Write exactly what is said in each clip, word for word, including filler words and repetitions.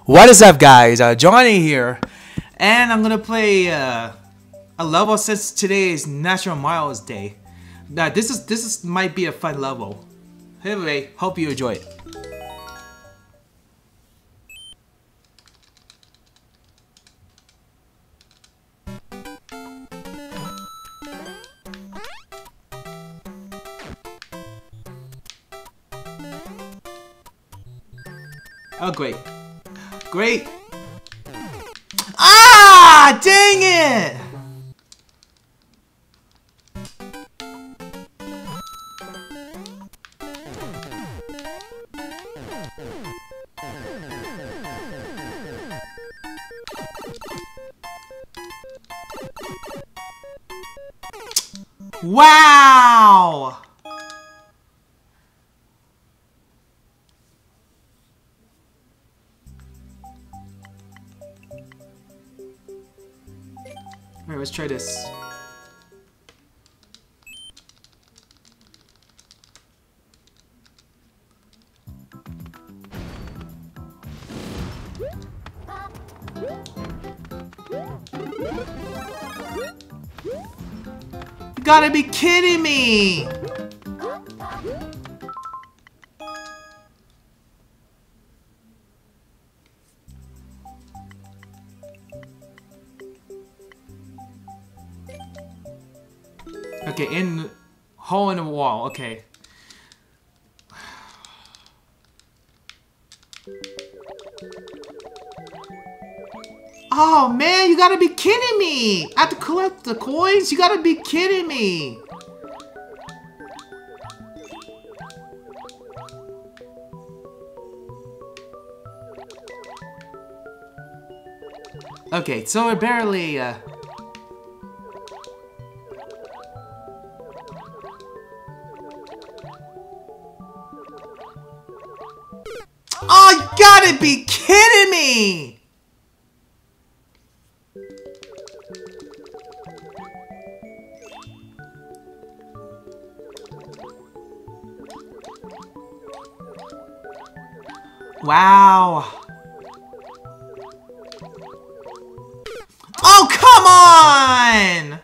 What is up, guys? Uh, Johnny here, and I'm gonna play uh, a level since today is National Miles Day. Now, this is this is might be a fun level. Anyway, hope you enjoy it. Oh, great. Great. Ah, dang it! Wow! Alright, let's try this. You gotta be kidding me! Okay, in hole in the wall. Okay. Oh man, you gotta be kidding me! I have to collect the coins? You gotta be kidding me! Okay, so we're barely uh Oh, you gotta be kidding me! Wow. Oh, come on!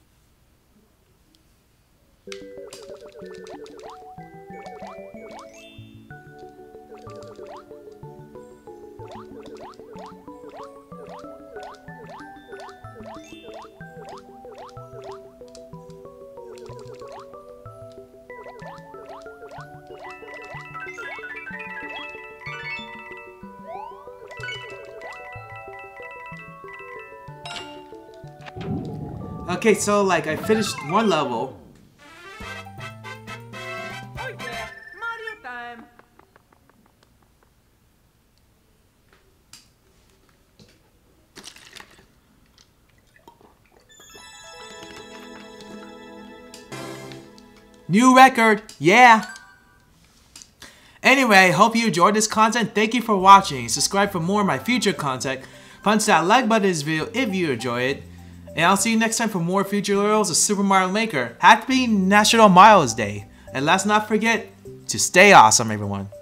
Okay, so like I finished one level. Oh yeah, Mario time. New record, yeah! Anyway, hope you enjoyed this content. Thank you for watching. Subscribe for more of my future content. Punch that like button in this video if you enjoy it. And I'll see you next time for more future tutorials of Super Mario Maker. Happy National Miles Day. And let's not forget to stay awesome, everyone.